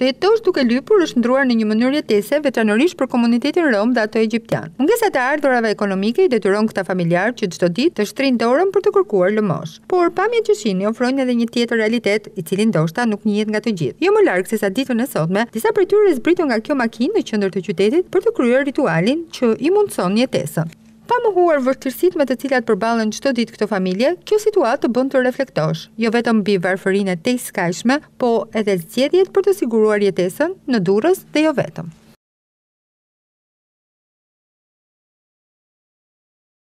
Të jetosh duke lypur është ndruar në një mënyrë jetese, veçanërisht për komunitetin rom dhe ato egjiptian. Mungesa e ardhurave ekonomike i detyron këta familjar që çdo ditë të shtrinë dorën për të kërkuar lëmosh. Por pamjet që shihni ofrojnë edhe një tjetër realitet, i cili ndoshta nuk njihet nga të gjithë. Jo më larg se sa ditën e sotme, disa prej tyre zbritën nga kjo makinë në qendër të qytetit për të kryer ritualin që i mundson jetesën. Pa mohuar vështirësitë me të cilat përballen çdo ditë këto familje, kjo situatë të bën të reflektosh, jo vetëm mbi varfërinë e tejskajshme, po edhe zgjedhjet për të siguruar jetesën në Durrës dhe jo vetëm.